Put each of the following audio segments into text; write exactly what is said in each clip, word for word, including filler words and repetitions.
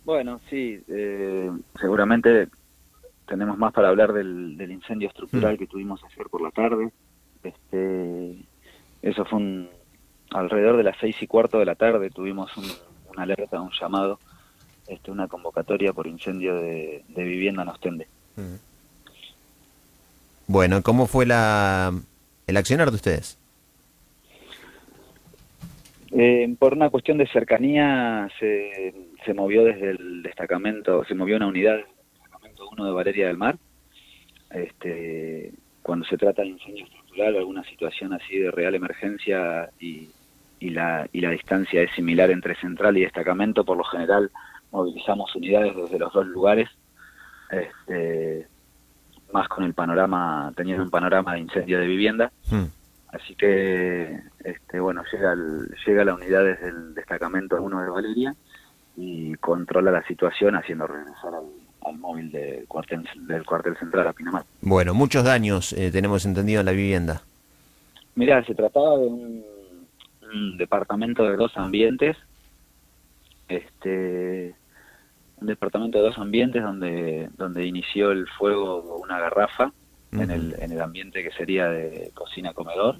Bueno, sí, eh, seguramente tenemos más para hablar del, del incendio Mm. estructural que tuvimos ayer por la tarde. Este, eso fue un, alrededor de las seis y cuarto de la tarde tuvimos un, una alerta, un llamado, este, una convocatoria por incendio de, de vivienda en Ostende. Mm. Bueno, ¿cómo fue la el accionar de ustedes? Eh, por una cuestión de cercanía se, se movió desde el destacamento, se movió una unidad del destacamento uno de Valeria del Mar. Este, cuando se trata de incendio estructural o alguna situación así de real emergencia y, y, la, y la distancia es similar entre central y destacamento, por lo general movilizamos unidades desde los dos lugares, este, más con el panorama, teniendo un panorama de incendio de vivienda. Mm. Así que, este, bueno, llega, el, llega la unidad desde el destacamento uno de Valeria y controla la situación haciendo regresar al, al móvil del cuartel, del cuartel central a Pinamar. Bueno, muchos daños eh, tenemos entendido en la vivienda. Mirá, se trataba de un, un departamento de dos ambientes, este, un departamento de dos ambientes donde, donde inició el fuego una garrafa Uh-huh. en el, en el ambiente que sería de cocina-comedor,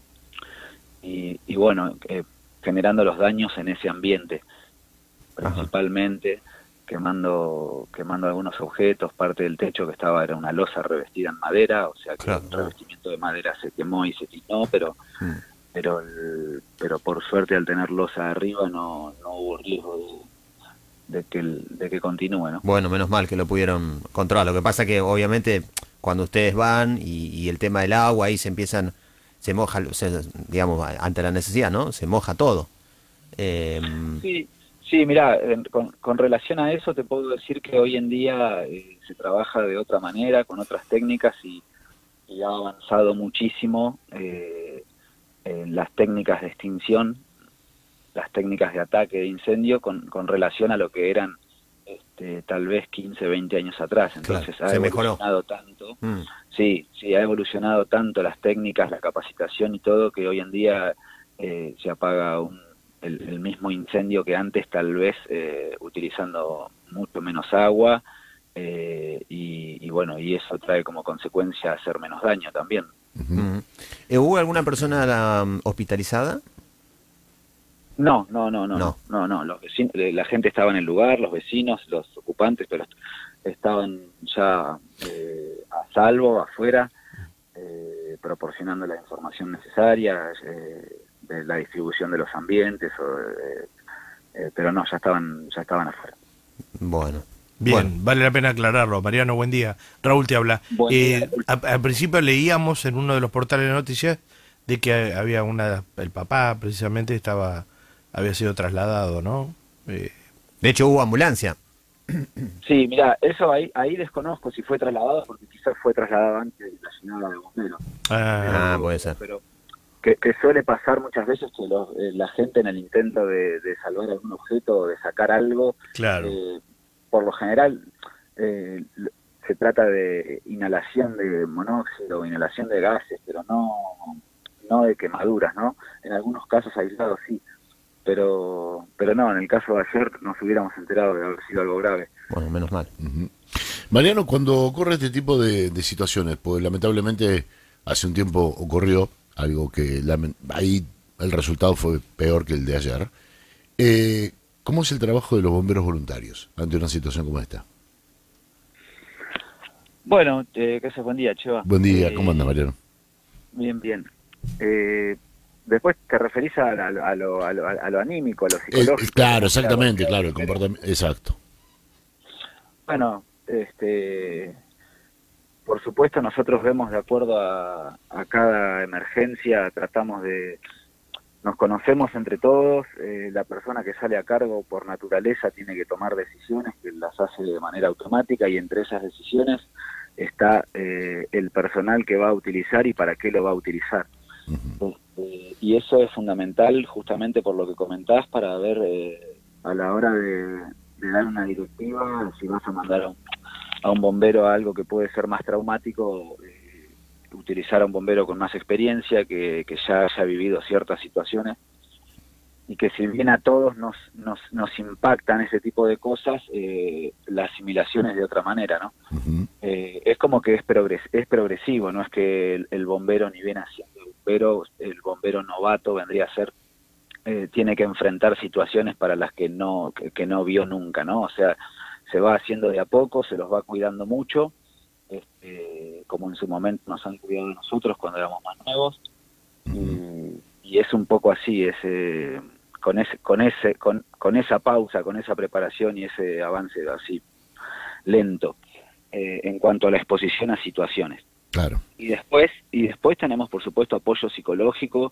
y, y bueno, eh, generando los daños en ese ambiente, principalmente quemando quemando algunos objetos, parte del techo que estaba era una losa revestida en madera, o sea que Claro. el revestimiento de madera se quemó y se tiznó, pero Mm. pero el, pero por suerte al tener losa arriba no, no hubo riesgo de, de que el, de que continúe, ¿no? Bueno, menos mal que lo pudieron controlar. Lo que pasa que obviamente cuando ustedes van y, y el tema del agua ahí se empiezan, se moja, se, digamos, ante la necesidad, ¿no? Se moja todo. Eh, Sí, sí, mira, con, con relación a eso te puedo decir que hoy en día eh, se trabaja de otra manera, con otras técnicas y, y ha avanzado muchísimo eh, en las técnicas de extinción, las técnicas de ataque de incendio con, con relación a lo que eran este, tal vez quince, veinte años atrás. Entonces claro, ha se mejoró. evolucionado tanto, Mm. sí, sí, ha evolucionado tanto las técnicas, la capacitación y todo, que hoy en día eh, se apaga un, el, el mismo incendio que antes, tal vez eh, utilizando mucho menos agua, eh, y, y bueno, y eso trae como consecuencia hacer menos daño también. Ujú. Mm. Eh, ¿Hubo alguna persona um, hospitalizada? No, no, no, no, No. no, no, no. Los vecinos, la gente estaba en el lugar, los vecinos, los ocupantes, pero estaban ya eh, a salvo, afuera, eh, proporcionando la información necesaria, eh, de la distribución de los ambientes, o, eh, eh, pero no, ya estaban, ya estaban afuera. Bueno. Bien, Bueno. vale la pena aclararlo. Mariano, buen día. Raúl te habla. Buen Eh, día. a- al principio leíamos en uno de los portales de noticias de que había una, el papá precisamente estaba, había sido trasladado, ¿no? Eh, De hecho hubo ambulancia. Sí, mira, eso ahí, ahí desconozco si fue trasladado, porque quizás fue trasladado antes de la llegada de bomberos. ah, Ah, puede ser. Pero que, que suele pasar muchas veces que los, eh, la gente en el intento de, de salvar algún objeto o de sacar algo, claro. eh, por lo general eh, se trata de inhalación de monóxido o inhalación de gases, pero no, no de quemaduras, ¿no? En algunos casos aislados sí, pero pero no, en el caso de ayer nos hubiéramos enterado de haber sido algo grave. Bueno, menos mal. Mm. Ujú. Mariano, cuando ocurre este tipo de, de situaciones, pues lamentablemente hace un tiempo ocurrió algo que lamen- ahí el resultado fue peor que el de ayer. Eh, ¿Cómo es el trabajo de los bomberos voluntarios ante una situación como esta? Bueno, eh, que ese buen día, Cheva. Buen día, Eh, ¿cómo anda, Mariano? Bien, bien. Eh, después te referís a, a, a, lo, a, lo, a lo anímico, a lo El- psicológico. el- claro, ¿Cómo exactamente, sea, claro, el pero- comportamiento, exacto. Bueno, este, por supuesto nosotros vemos de acuerdo a, a cada emergencia, tratamos de, nos conocemos entre todos, eh, la persona que sale a cargo por naturaleza tiene que tomar decisiones que las hace de manera automática, y entre esas decisiones está eh, el personal que va a utilizar y para qué lo va a utilizar. Ujú. Este, y eso es fundamental justamente por lo que comentás, para ver eh, a la hora de, de dar una directiva, si vas a mandar a un, a un bombero a algo que puede ser más traumático, eh, utilizar a un bombero con más experiencia, que, que ya haya vivido ciertas situaciones y que si bien a todos nos, nos, nos impactan ese tipo de cosas, eh, la asimilación es de otra manera, ¿no? Ujú. Eh, es como que es, progres es progresivo, no es que el, el bombero ni viene haciendo bombero, el bombero novato vendría a ser, eh, tiene que enfrentar situaciones para las que no, que, que no vio nunca, ¿no? O sea, se va haciendo de a poco, se los va cuidando mucho, este, como en su momento nos han cuidado a nosotros cuando éramos más nuevos, y, y es un poco así, es, eh, con ese, con ese, con, con esa pausa, con esa preparación y ese avance así lento, eh, en cuanto a la exposición a situaciones. Claro. Y después, y después tenemos por supuesto apoyo psicológico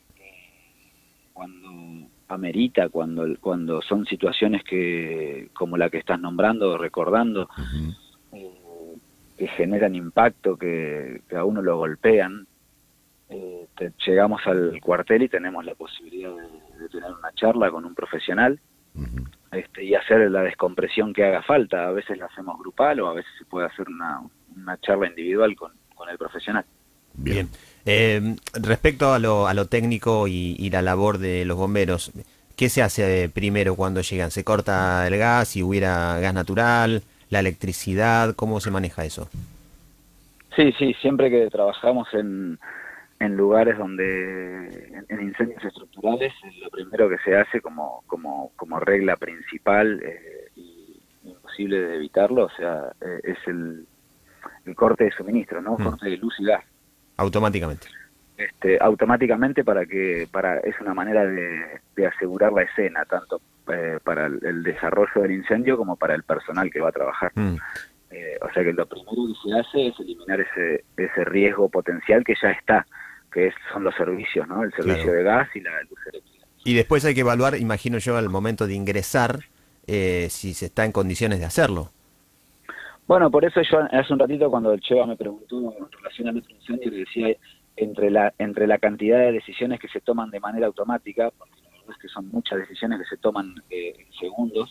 cuando amerita, cuando, cuando son situaciones que, como la que estás nombrando, recordando, Ujú. eh, que generan impacto, que, que a uno lo golpean. Eh, te, llegamos al cuartel y tenemos la posibilidad de, de tener una charla con un profesional, Ujú. este, y hacer la descompresión que haga falta. A veces la hacemos grupal o a veces se puede hacer una, una charla individual con, con el profesional. Bien. Bien. Eh, respecto a lo, a lo técnico y, y la labor de los bomberos, ¿qué se hace primero cuando llegan? ¿Se corta el gas si hubiera gas natural? ¿La electricidad? ¿Cómo se maneja eso? Sí, sí, siempre que trabajamos en, en lugares donde, en, en incendios estructurales, lo primero que se hace como, como, como regla principal eh, y imposible de evitarlo, o sea, eh, es el, el corte de suministro, ¿no? Mm. Corte de luz y gas. Automáticamente. Este, automáticamente para que para es una manera de, de asegurar la escena, tanto eh, para el, el desarrollo del incendio como para el personal que va a trabajar. Mm. Eh, o sea que lo primero que se hace es eliminar ese, ese riesgo potencial que ya está, que es, son los servicios, ¿no? El servicio Claro. de gas y la luz eléctrica. Y después hay que evaluar, imagino yo, al momento de ingresar, eh, si se está en condiciones de hacerlo. Bueno, por eso yo hace un ratito cuando el Cheva me preguntó en relación al otro incendio, le decía entre la entre la cantidad de decisiones que se toman de manera automática, porque la verdad es que son muchas decisiones que se toman eh, en segundos,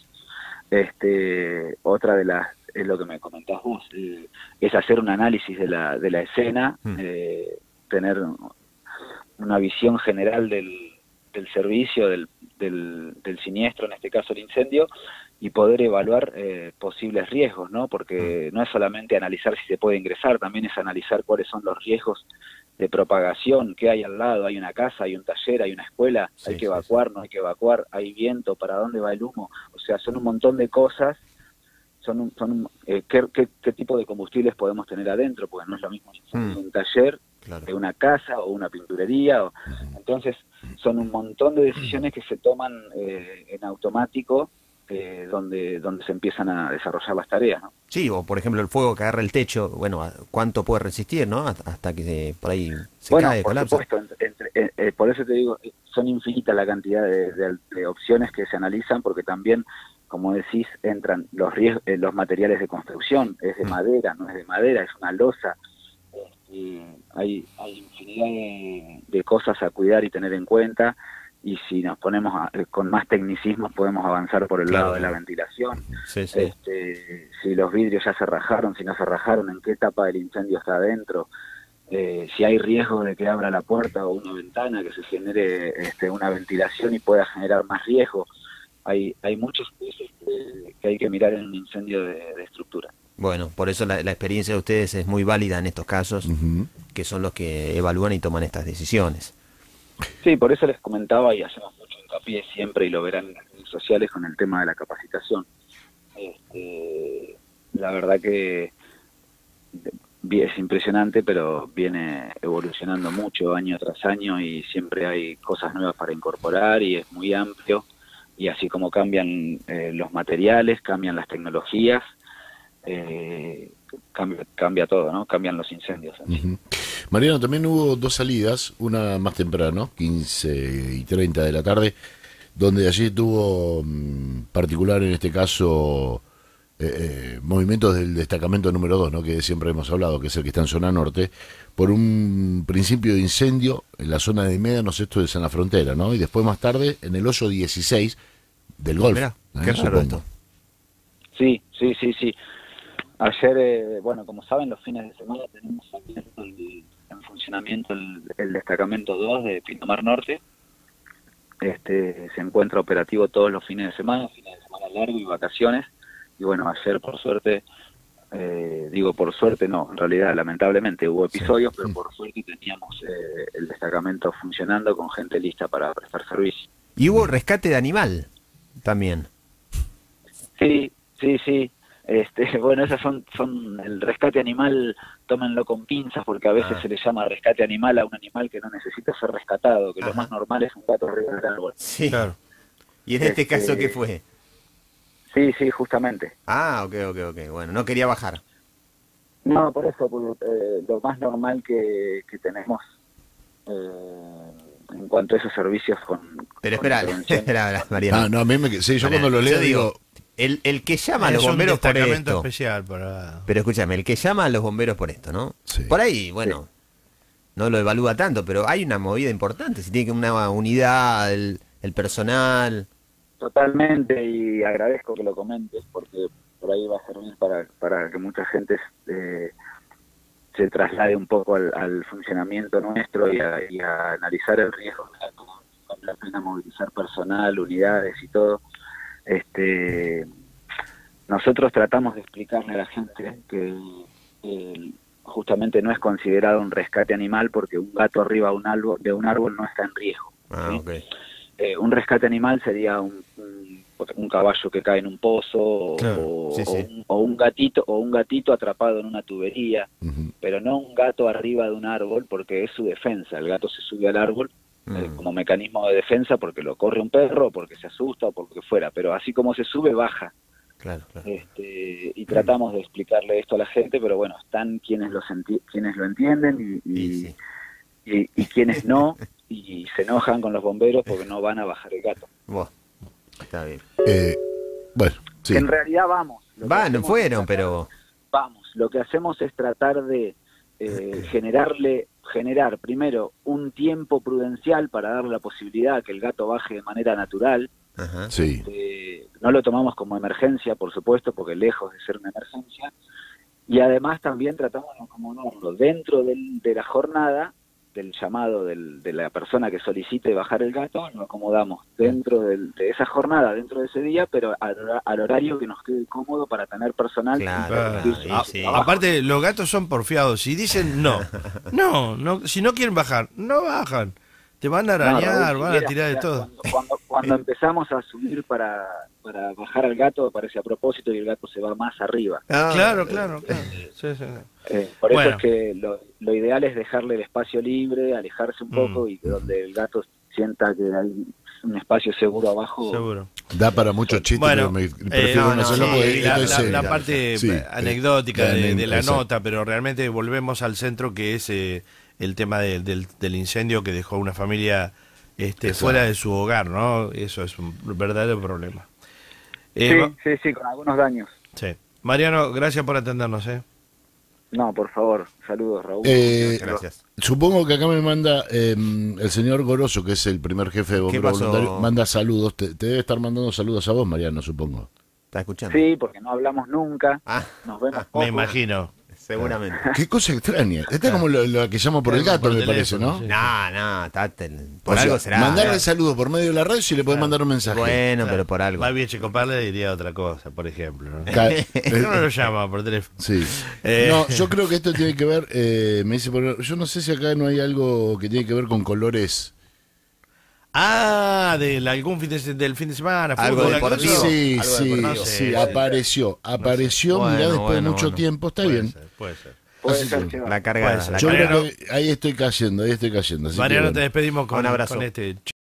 este, otra de las, es lo que me comentás vos, eh, es hacer un análisis de la, de la escena, Mm. eh, tener una visión general del, del servicio, del, del, del siniestro, en este caso el incendio, y poder evaluar eh, posibles riesgos, ¿no? Porque no es solamente analizar si se puede ingresar, también es analizar cuáles son los riesgos de propagación que hay al lado. Hay una casa, hay un taller, hay una escuela, Sí, hay que sí, evacuar, no hay que evacuar, hay viento, ¿para dónde va el humo? O sea, son un montón de cosas. Son, un, son un, eh, ¿qué, qué, qué tipo de combustibles podemos tener adentro? Porque no es lo mismo un incendio de un taller, Claro. de una casa o una pinturería. O, entonces, son un montón de decisiones que se toman eh, en automático, eh, donde donde se empiezan a desarrollar las tareas, ¿no? Sí, o por ejemplo el fuego que agarra el techo, bueno, ¿a- ¿cuánto puede resistir, no? Hasta hasta que se- por ahí se Bueno, cae, por colapsa. supuesto, entre- entre- eh, eh, por eso te digo, eh, son infinitas la cantidad de, de- de opciones que se analizan, porque también, como decís, entran los riesgos, eh, los materiales de construcción, es de Mm. madera, no es de madera, es una losa. Este, hay, hay infinidad de, de cosas a cuidar y tener en cuenta, y si nos ponemos a- eh, con más tecnicismos podemos avanzar por el Claro, lado de la claro. ventilación. Sí, sí. Este, si los vidrios ya se rajaron, si no se rajaron, en qué etapa del incendio está adentro, eh, si hay riesgo de que abra la puerta o una ventana, que se genere este, una ventilación y pueda generar más riesgo. Hay, hay muchos cosas que, que hay que mirar en un incendio de, de estructura. Bueno, por eso la, la experiencia de ustedes es muy válida en estos casos, Ujú. que son los que evalúan y toman estas decisiones. Sí, por eso les comentaba y hacemos mucho hincapié siempre, y lo verán en las redes sociales, con el tema de la capacitación. Este, la verdad que es impresionante, pero viene evolucionando mucho año tras año y siempre hay cosas nuevas para incorporar y es muy amplio. Y así como cambian eh, los materiales, cambian las tecnologías, eh, cambia, cambia todo, ¿no? Cambian los incendios. Ujú. Mariano, también hubo dos salidas, una más temprano, quince y treinta de la tarde, donde allí tuvo mm, particular en este caso eh, eh, movimientos del destacamento número dos, ¿no? Que siempre hemos hablado, que es el que está en zona norte, por un principio de incendio en la zona de Médanos, esto es en la frontera, ¿no? Y después más tarde en el hoyo dieciséis del Golfo. Mirá, ¿eh? qué raro Supongo. esto. Sí, sí, sí, sí. Ayer, eh, bueno, como saben, los fines de semana tenemos abierto el- en funcionamiento el, el destacamento dos de Pinamar Norte, este, se encuentra operativo todos los fines de semana, fines de semana largo y vacaciones. Y bueno, ayer por suerte, eh, digo por suerte no, en realidad lamentablemente hubo episodios, sí. pero por suerte teníamos eh, el destacamento funcionando con gente lista para prestar servicio. Y hubo rescate de animal también. Sí, sí, sí. Este, bueno, esas son, son el rescate animal, tómenlo con pinzas porque a veces ah. se le llama rescate animal a un animal que no necesita ser rescatado, que Ajá. lo más normal es un gato arriba del árbol. Sí, claro. ¿Y en este, este caso qué fue? Sí, sí, justamente. Ah, ok, ok, ok. Bueno, no quería bajar. No, por eso, por, eh, lo más normal que, que tenemos eh, en cuanto a esos servicios con... Pero espera, espera, Mariano. Ah, no, a mí me... Sí, yo Mariano, cuando lo leo digo... digo El, el que llama a los bomberos por esto. Especial para... Pero escúchame, el que llama a los bomberos por esto, ¿no? Sí. Por ahí, bueno, sí. no lo evalúa tanto, pero hay una movida importante. Si tiene que una unidad, el, el personal. Totalmente, y agradezco que lo comentes, porque por ahí va a servir para, para que mucha gente eh, se traslade un poco al, al funcionamiento nuestro y a, y a analizar el riesgo. Vale la pena movilizar personal, unidades y todo. Este, nosotros tratamos de explicarle a la gente que eh, justamente no es considerado un rescate animal porque un gato arriba de un árbol, de un árbol no está en riesgo. Ah, ¿sí? okay. eh, un rescate animal sería un, un, un caballo que cae en un pozo claro, o, sí, sí. o, un, o un gatito o un gatito atrapado en una tubería, uh-huh. pero no un gato arriba de un árbol porque es su defensa. El gato se sube al árbol Eh, como mecanismo de defensa porque lo corre un perro, porque se asusta o por lo que fuera, pero así como se sube, baja. Claro, claro. Este, y tratamos de explicarle esto a la gente, pero bueno, están quienes, los enti quienes lo entienden y, y, y, sí. y, y quienes no, y se enojan con los bomberos porque no van a bajar el gato. Bueno, está bien. Eh, bueno, sí. Que en realidad vamos. Van, fueron, pero... Vamos, lo que hacemos es tratar de eh, generarle... generar primero un tiempo prudencial para darle la posibilidad a que el gato baje de manera natural. Ajá. Sí. Eh, no lo tomamos como emergencia, por supuesto, porque lejos de ser una emergencia. Y además también tratamos de acomodarlo dentro del, de la jornada, del llamado del, de la persona que solicite bajar el gato, lo acomodamos dentro del, de esa jornada, dentro de ese día, pero al, al horario que nos quede cómodo para tener personal. Claro, sí, sí. A, sí. Aparte, los gatos son porfiados. Si dicen no, no, no, si no quieren bajar, no bajan. Te van a arañar, no, van a tirar de todo. Cuando, cuando, cuando empezamos a subir para, para bajar al gato, parece a propósito y el gato se va más arriba. Ah, claro, claro, claro. Sí, sí. Eh, por bueno. eso es que lo, lo ideal es dejarle el espacio libre, alejarse un poco mm. y que donde el gato sienta que hay un espacio seguro abajo. Seguro. Da para muchos chistes, bueno, pero me prefiero eh, no, no hacerlo no, porque la, esto la, es la parte sí, anecdótica eh, de, de la exacto. nota, pero realmente volvemos al centro que es eh, el tema de, del, del incendio que dejó una familia este, fuera de su hogar, ¿no? Eso es un verdadero problema. Eh, sí, sí, sí, con algunos daños. Sí. Mariano, gracias por atendernos, ¿eh? No, por favor, saludos, Raúl. Eh, gracias. Supongo que acá me manda eh, el señor Goroso, que es el primer jefe de bomberos voluntarios, manda saludos. Te, te debe estar mandando saludos a vos, Mariano, supongo. ¿Estás escuchando? Sí, porque no hablamos nunca. Ah, nos vemos ah, poco. Me imagino. Seguramente. Qué cosa extraña. Esta es como lo, lo que llamo por el gato, por me parece, ¿no? Sí. No, no, está, por o algo sea, será. Mandarle saludos por medio de la radio si le podés claro. mandar un mensaje. Bueno, claro. pero por algo. Más bien Chico Parle diría otra cosa, por ejemplo. ¿no? no no lo llama por teléfono. Sí. Eh. No, yo creo que esto tiene que ver, eh, me dice, por, yo no sé si acá no hay algo que tiene que ver con colores. Ah, de algún fin de, del fin de semana, algo fútbol, deportivo. Sí, algo sí, deportivo. sí, sí, apareció, apareció, no sé. mirá, bueno, después bueno, de mucho bueno. tiempo, está puede bien. Ser, puede ser. Puede ser que la cargada. Puede ser. La Yo cargada. creo que ahí estoy cayendo, ahí estoy cayendo. Mariano, bueno. te despedimos con, un abrazo. con este